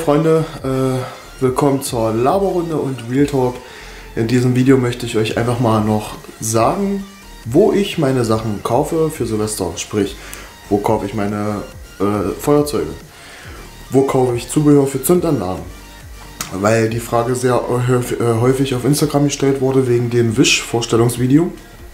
Hey Freunde, willkommen zur Laberrunde und Real Talk. In diesem Video möchte ich euch einfach mal noch sagen, wo ich meine Sachen kaufe für Silvester. Sprich, wo kaufe ich meine Feuerzeuge? Wo kaufe ich Zubehör für Zündanlagen? Weil die Frage sehr häufig auf Instagram gestellt wurde wegen dem Wish-Vorstellungsvideo.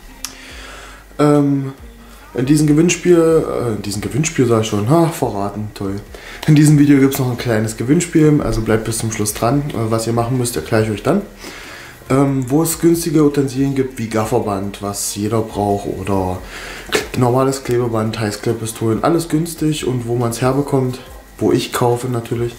In diesem Gewinnspiel sage ich schon, verraten, toll. In diesem Video gibt es noch ein kleines Gewinnspiel, also bleibt bis zum Schluss dran. Was ihr machen müsst, erkläre ich euch dann. Wo es günstige Utensilien gibt, wie Gafferband, was jeder braucht, oder normales Klebeband, Heißklebpistolen, alles günstig und wo man es herbekommt, wo ich kaufe natürlich.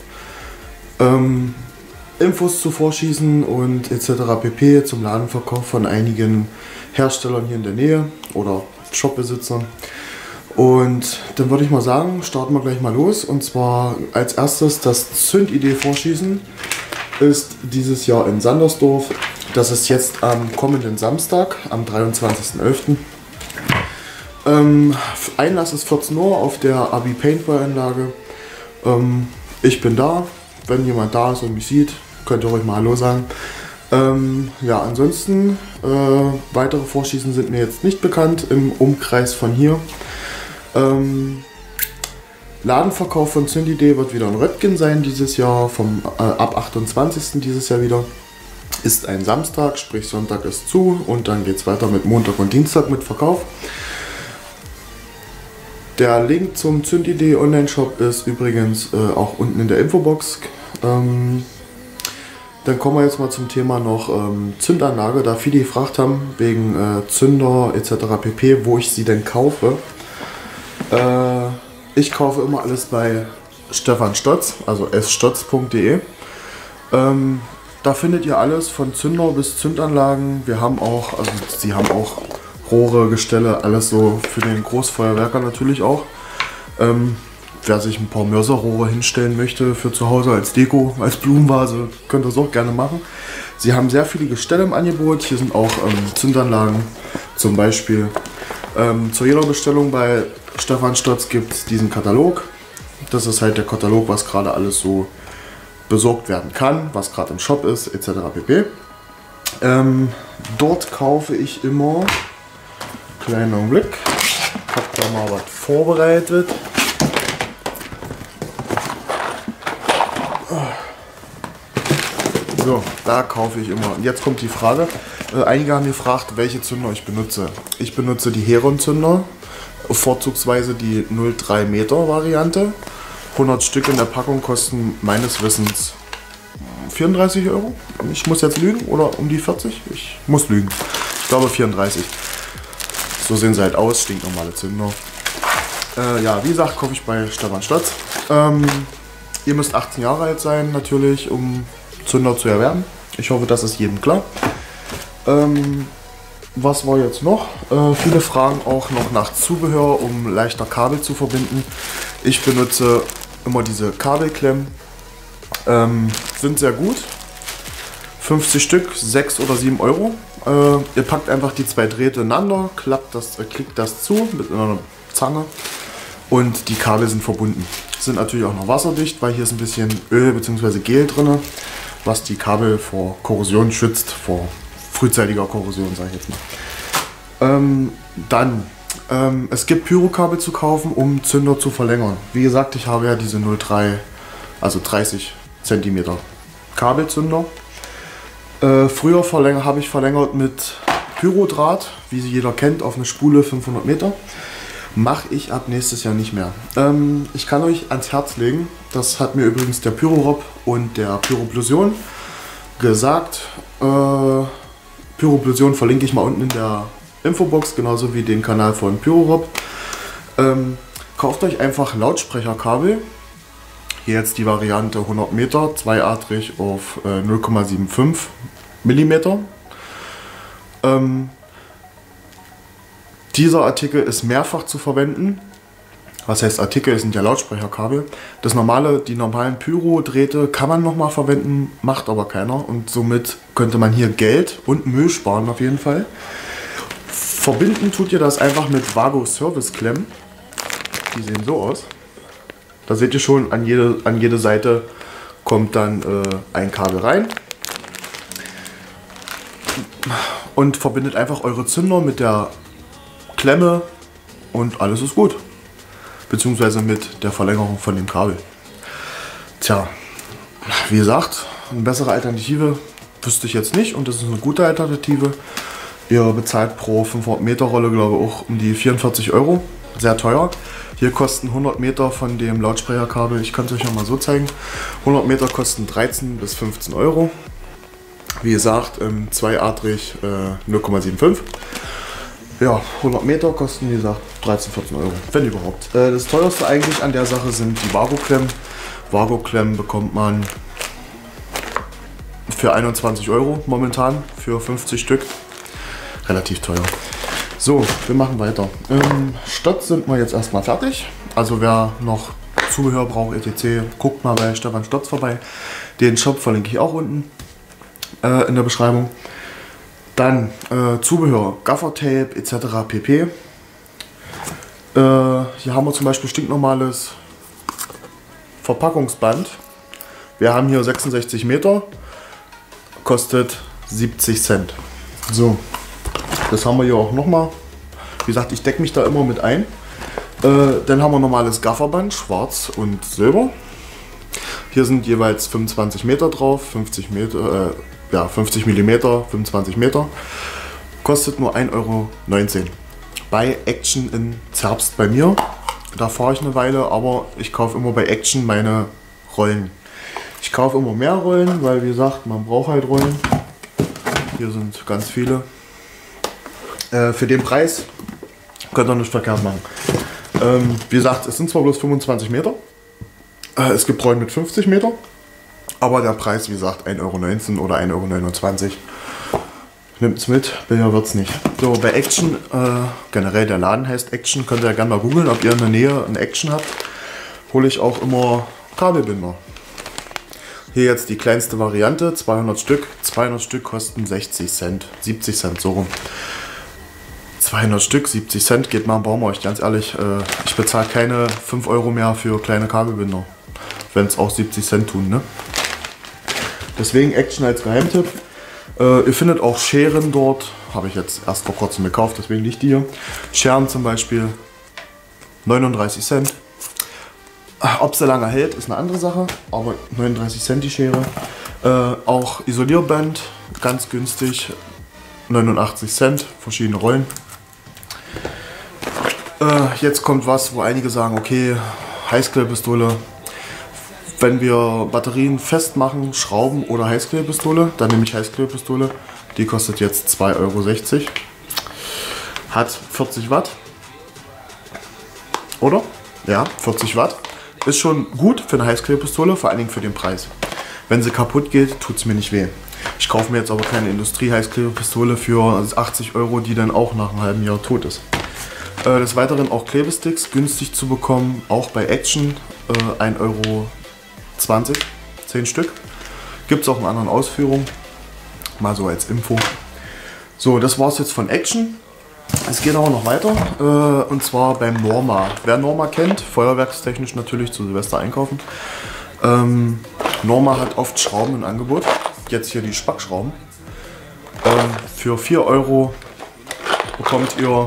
Infos zu Vorschießen und etc. pp. Zum Ladenverkauf von einigen Herstellern hier in der Nähe oder Shopbesitzern. Und dann würde ich mal sagen, starten wir gleich mal los. Und zwar als erstes das Zündidee Vorschießen ist dieses Jahr in Sandersdorf. Das ist jetzt am kommenden Samstag, am 23.11. Einlass ist 14 Uhr auf der Abi Paintball-Anlage. Ich bin da. Wenn jemand da ist und mich sieht, könnt ihr ruhig mal Hallo sagen. Ja, ansonsten weitere Vorschießen sind mir jetzt nicht bekannt im Umkreis von hier. Ladenverkauf von Zündidee wird wieder in Röttgen sein dieses Jahr, ab 28. dieses Jahr wieder. Ist ein Samstag, sprich Sonntag ist zu und dann geht es weiter mit Montag und Dienstag mit Verkauf. Der Link zum Zündidee Online-Shop ist übrigens auch unten in der Infobox. Dann kommen wir jetzt mal zum Thema noch Zündanlage, da viele gefragt haben wegen Zünder etc. pp, wo ich sie denn kaufe. Ich kaufe immer alles bei Stefan Stotz, also sstotz.de. Da findet ihr alles von Zünder bis Zündanlagen. Wir haben auch, also sie haben auch Rohre, Gestelle, alles so für den Großfeuerwerker natürlich auch. Wer sich ein paar Mörserrohre hinstellen möchte für zu Hause als Deko, als Blumenvase, könnt ihr das auch gerne machen. Sie haben sehr viele Gestelle im Angebot. Hier sind auch Zündanlagen zum Beispiel. Zu jeder Bestellung bei Stefan Stotz gibt es diesen Katalog. Das ist halt der Katalog, was gerade alles so besorgt werden kann, was gerade im Shop ist, etc. pp. Dort kaufe ich immer, kleinen Augenblick, ich habe da mal was vorbereitet. So, da kaufe ich immer. Und jetzt kommt die Frage, einige haben gefragt, welche Zünder ich benutze. Ich benutze die Heron-Zünder, vorzugsweise die 0,3 Meter Variante. 100 Stück in der Packung kosten meines Wissens 34 Euro. Ich muss jetzt lügen, oder um die 40? Ich muss lügen. Ich glaube 34. So sehen sie halt aus, stinknormale Zünder. Ja, wie gesagt, kaufe ich bei Stefan Stotz. Ihr müsst 18 Jahre alt sein, natürlich, um Zünder zu erwerben. Ich hoffe, das ist jedem klar. Was war jetzt noch? Viele fragen auch noch nach Zubehör, um leichter Kabel zu verbinden. Ich benutze immer diese Kabelklemmen. Sind sehr gut. 50 Stück, 6 oder 7 Euro. Ihr packt einfach die zwei Drähte ineinander, klickt das zu mit einer Zange und die Kabel sind verbunden. Sind natürlich auch noch wasserdicht, weil hier ist ein bisschen Öl bzw. Gel drin, was die Kabel vor Korrosion schützt, vor frühzeitiger Korrosion, sage ich jetzt mal. Es gibt Pyrokabel zu kaufen, um Zünder zu verlängern. Wie gesagt, ich habe ja diese 0,3, also 30 cm Kabelzünder. Früher habe ich verlängert mit Pyrodraht, wie sie jeder kennt, auf eine Spule 500 Meter. Mache ich ab nächstes Jahr nicht mehr. Ich kann euch ans Herz legen, das hat mir übrigens der Pyrorob und der Pyroplusion gesagt. Pyroplusion verlinke ich mal unten in der Infobox, genauso wie den Kanal von Pyrorob. Kauft euch einfach Lautsprecherkabel. Hier jetzt die Variante 100 Meter, zweiadrig auf 0,75 mm. Dieser Artikel ist mehrfach zu verwenden. Was heißt Artikel? Es sind ja Lautsprecherkabel. Die normalen Pyro-Drähte kann man nochmal verwenden, macht aber keiner. Und somit könnte man hier Geld und Müll sparen auf jeden Fall. Verbinden tut ihr das einfach mit Vago Service Klemmen. Die sehen so aus. Da seht ihr schon an jede Seite kommt dann ein Kabel rein und verbindet einfach eure Zünder mit der Klemme und alles ist gut. Beziehungsweise mit der Verlängerung von dem Kabel. Tja, wie gesagt, eine bessere Alternative wüsste ich jetzt nicht und das ist eine gute Alternative. Ihr bezahlt pro 500 Meter Rolle, glaube ich, auch um die 44 Euro. Sehr teuer. Hier kosten 100 Meter von dem Lautsprecherkabel, ich kann es euch noch mal so zeigen, 100 Meter kosten 13 bis 15 Euro. Wie gesagt, zweiadrig 0,75. Ja, 100 Meter kosten, wie gesagt, 13, 14 Euro, wenn überhaupt. Das teuerste eigentlich an der Sache sind die Vago-Klemmen. Vago-Klemmen bekommt man für 21 Euro momentan, für 50 Stück. Relativ teuer. So, wir machen weiter. Stott sind wir jetzt erstmal fertig. Also wer noch Zubehör braucht, etc., guckt mal bei Stefan Stotz vorbei. Den Shop verlinke ich auch unten in der Beschreibung. Dann Zubehör, Gaffertape etc. pp. Hier haben wir zum Beispiel stinknormales Verpackungsband. Wir haben hier 66 Meter, kostet 70 Cent. So, das haben wir hier auch nochmal. Wie gesagt, ich decke mich da immer mit ein. Dann haben wir normales Gafferband, schwarz und silber. Hier sind jeweils 25 Meter drauf, 50 Meter, 50 mm, 25 Meter. Kostet nur 1,19 Euro. Bei Action in Zerbst bei mir. Da fahre ich eine Weile, aber ich kaufe immer bei Action meine Rollen. Ich kaufe immer mehr Rollen, weil wie gesagt, man braucht halt Rollen. Hier sind ganz viele. Für den Preis könnt ihr nicht verkehrt machen. Wie gesagt, es sind zwar bloß 25 Meter. Es gibt Rollen mit 50 Meter. Aber der Preis, wie gesagt, 1,19 Euro oder 1,29 Euro. Nimmt es mit, billiger wird es nicht. So, bei Action, generell der Laden heißt Action, könnt ihr ja gerne mal googeln, ob ihr in der Nähe eine Action habt. Hole ich auch immer Kabelbinder. Hier jetzt die kleinste Variante, 200 Stück. 200 Stück kosten 60 Cent, 70 Cent, so rum. 200 Stück, 70 Cent, geht mal am Baumarkt, ganz ehrlich. Ich bezahle keine 5 Euro mehr für kleine Kabelbinder. Wenn es auch 70 Cent tun, ne? Deswegen Action als Geheimtipp. Ihr findet auch Scheren dort. Habe ich jetzt erst vor kurzem gekauft, deswegen nicht die hier. Scheren zum Beispiel 39 Cent. Ob sie lange hält, ist eine andere Sache. Aber 39 Cent die Schere. Auch Isolierband, ganz günstig. 89 Cent, verschiedene Rollen. Jetzt kommt was, wo einige sagen, okay, Heißklebepistole. Wenn wir Batterien festmachen, Schrauben oder Heißklebepistole, dann nehme ich Heißklebepistole. Die kostet jetzt 2,60 Euro. Hat 40 Watt. Oder? Ja, 40 Watt. Ist schon gut für eine Heißklebepistole, vor allen Dingen für den Preis. Wenn sie kaputt geht, tut es mir nicht weh. Ich kaufe mir jetzt aber keine Industrie-Heißklebepistole für 80 Euro, die dann auch nach einem halben Jahr tot ist. Des Weiteren auch Klebesticks, günstig zu bekommen, auch bei Action, 1,20 Euro. 10 Stück. Gibt es auch in anderen Ausführungen. Mal so als Info. So, das war es jetzt von Action. Es geht aber noch weiter. Und zwar beim Norma. Wer Norma kennt, feuerwerkstechnisch natürlich zu Silvester einkaufen. Norma hat oft Schrauben im Angebot. Jetzt hier die Spackschrauben. Für 4 Euro bekommt ihr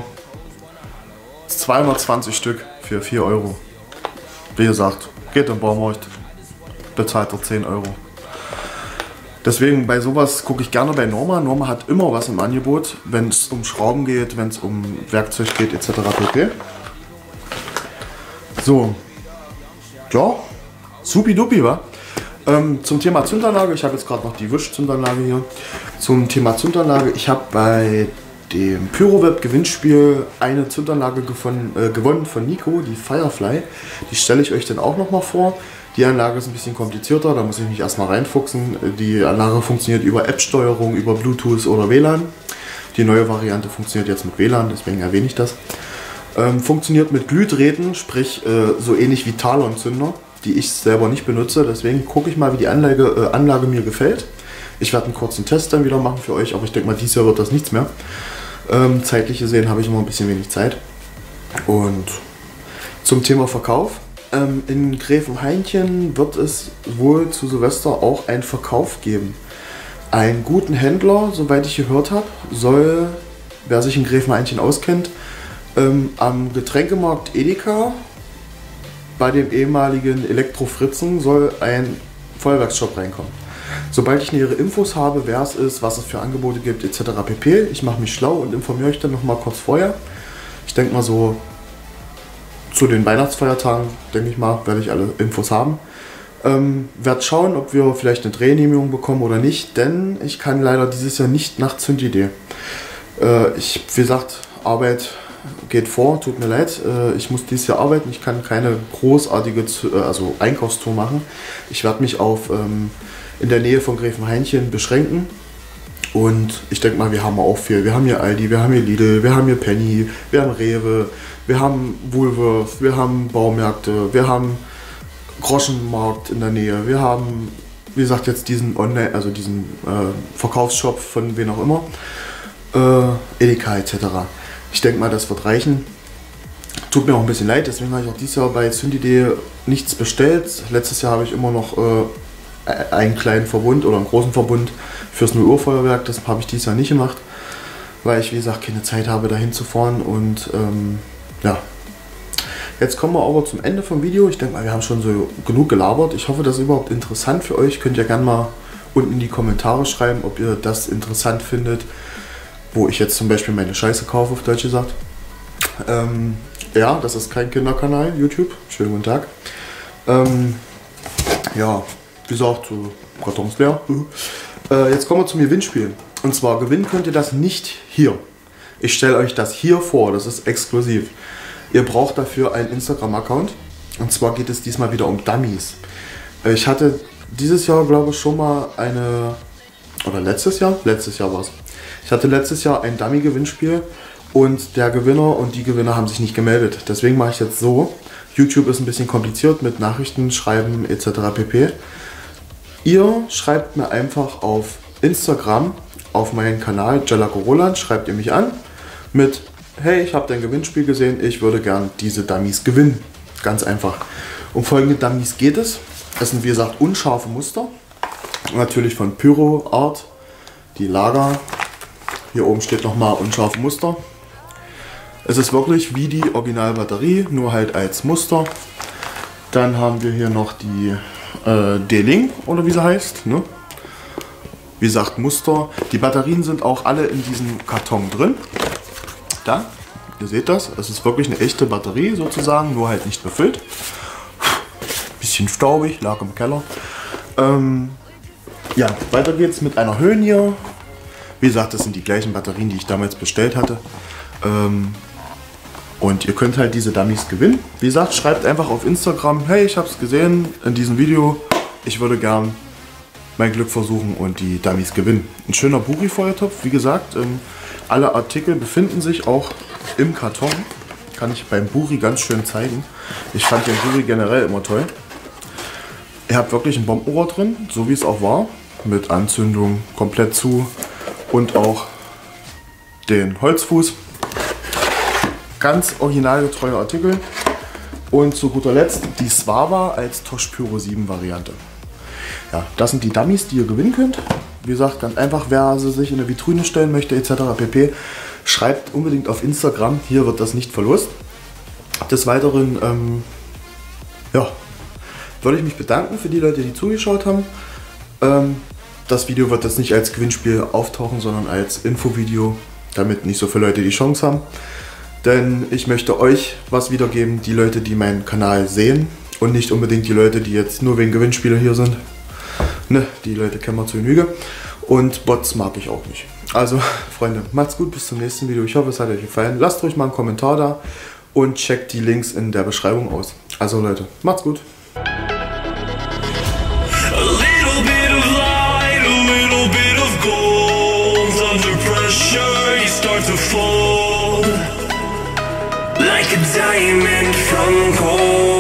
220 Stück für 4 Euro. Wie gesagt, geht im Baumarkt. Bezahlt er 10 Euro. Deswegen bei sowas gucke ich gerne bei Norma. Norma hat immer was im Angebot, wenn es um Schrauben geht, wenn es um Werkzeug geht etc. pp. So, ja, supidupi, wa? Zum Thema Zündanlage, ich habe jetzt gerade noch die Wischzündanlage hier. Zum Thema Zündanlage, ich habe bei dem Pyroweb Gewinnspiel eine Zündanlage gewonnen von Nico, die Firefly. Die stelle ich euch dann auch noch mal vor. Die Anlage ist ein bisschen komplizierter, da muss ich mich erstmal reinfuchsen. Die Anlage funktioniert über App-Steuerung, über Bluetooth oder WLAN. Die neue Variante funktioniert jetzt mit WLAN, deswegen erwähne ich das. Funktioniert mit Glühdrähten, sprich so ähnlich wie Talon-Zünder, die ich selber nicht benutze. Deswegen gucke ich mal, wie die Anlage mir gefällt. Ich werde einen kurzen Test dann wieder machen für euch, aber ich denke mal, dieses Jahr wird das nichts mehr. Zeitlich gesehen habe ich immer ein bisschen wenig Zeit. Und zum Thema Verkauf. In Gräfenhainchen wird es wohl zu Silvester auch einen Verkauf geben. Einen guten Händler, soweit ich gehört habe, soll, wer sich in Gräfenhainchen auskennt, am Getränkemarkt Edeka bei dem ehemaligen Elektro-Fritzen soll ein Feuerwerksshop reinkommen. Sobald ich nähere Infos habe, wer es ist, was es für Angebote gibt, etc. pp. Ich mache mich schlau und informiere euch dann nochmal kurz vorher. Ich denke mal so zu den Weihnachtsfeiertagen, denke ich mal, werde ich alle Infos haben. Werde schauen, ob wir vielleicht eine Drehgenehmigung bekommen oder nicht, denn ich kann leider dieses Jahr nicht nach Zündidee. Wie gesagt, Arbeit geht vor, tut mir leid. Ich muss dieses Jahr arbeiten, ich kann keine großartige Einkaufstour machen. Ich werde mich auf in der Nähe von Gräfenhainchen beschränken. Und ich denke mal, wir haben auch viel. Wir haben hier Aldi, wir haben hier Lidl, wir haben hier Penny, wir haben Rewe, wir haben Woolworth, wir haben Baumärkte, wir haben Groschenmarkt in der Nähe. Wir haben, wie gesagt, jetzt diesen Online, also diesen Verkaufsshop von wen auch immer, Edeka etc. Ich denke mal, das wird reichen. Tut mir auch ein bisschen leid, deswegen habe ich auch dieses Jahr bei Zündidee nichts bestellt. Letztes Jahr habe ich immer noch einen kleinen Verbund oder einen großen Verbund fürs 0 Uhr Feuerwerk. Das habe ich dieses Jahr nicht gemacht, weil ich, wie gesagt, keine Zeit habe, dahin zu fahren. Und ja. Jetzt kommen wir aber zum Ende vom Video. Ich denke mal, wir haben schon so genug gelabert. Ich hoffe, das ist überhaupt interessant für euch. Könnt ihr gerne mal unten in die Kommentare schreiben, ob ihr das interessant findet, wo ich jetzt zum Beispiel meine Scheiße kaufe, auf Deutsch gesagt. Ja, das ist kein Kinderkanal, YouTube. Schönen guten Tag. Ja, wie gesagt, so Kartons leer. Jetzt kommen wir zum Gewinnspiel. Und zwar gewinnen könnt ihr das nicht hier. Ich stelle euch das hier vor, das ist exklusiv. Ihr braucht dafür einen Instagram-Account. Und zwar geht es diesmal wieder um Dummies. Ich hatte dieses Jahr, glaube ich, schon mal oder letztes Jahr? Letztes Jahr war es. Ich hatte letztes Jahr ein Dummy-Gewinnspiel und der Gewinner und die Gewinner haben sich nicht gemeldet. Deswegen mache ich jetzt so. YouTube ist ein bisschen kompliziert mit Nachrichten schreiben etc. pp. Ihr schreibt mir einfach auf Instagram, auf meinen Kanal Jelako Roland, schreibt ihr mich an mit: Hey, ich habe dein Gewinnspiel gesehen, ich würde gern diese Dummies gewinnen. Ganz einfach. Um folgende Dummies geht es. Das sind, wie gesagt, unscharfe Muster. Natürlich von Pyro Art. Die Lager. Hier oben steht nochmal unscharfe Muster. Es ist wirklich wie die Originalbatterie, nur halt als Muster. Dann haben wir hier noch die D-Link, oder wie sie heißt. Ne? Wie gesagt, Muster. Die Batterien sind auch alle in diesem Karton drin. Da, ihr seht das, es ist wirklich eine echte Batterie sozusagen, nur halt nicht befüllt. Bisschen staubig, lag im Keller. Ja, weiter geht's mit einer Höhenje. Wie gesagt, das sind die gleichen Batterien, die ich damals bestellt hatte. Und ihr könnt halt diese Dummies gewinnen. Wie gesagt, schreibt einfach auf Instagram: Hey, ich habe es gesehen in diesem Video, ich würde gern mein Glück versuchen und die Dummies gewinnen. Ein schöner Buri-Feuertopf, wie gesagt. Alle Artikel befinden sich auch im Karton. Kann ich beim Buri ganz schön zeigen. Ich fand den Buri generell immer toll. Ihr habt wirklich ein Bombenrohr drin, so wie es auch war. Mit Anzündung komplett zu. Und auch den Holzfuß. Ganz originalgetreuer Artikel. Und zu guter Letzt die Swava als Tosh Pyro 7 Variante. Ja, das sind die Dummies, die ihr gewinnen könnt. Wie gesagt, ganz einfach, wer sie sich in eine Vitrine stellen möchte etc. pp. Schreibt unbedingt auf Instagram, hier wird das nicht verlost. Des Weiteren ja, würde ich mich bedanken für die Leute, die zugeschaut haben. Das Video wird jetzt nicht als Gewinnspiel auftauchen, sondern als Infovideo, damit nicht so viele Leute die Chance haben. Denn ich möchte euch was wiedergeben, die Leute, die meinen Kanal sehen und nicht unbedingt die Leute, die jetzt nur wegen Gewinnspiele hier sind. Ne, die Leute kennen wir zu Genüge. Und Bots mag ich auch nicht. Also, Freunde, macht's gut, bis zum nächsten Video. Ich hoffe, es hat euch gefallen. Lasst ruhig mal einen Kommentar da und checkt die Links in der Beschreibung aus. Also Leute, macht's gut. Like a diamond from gold.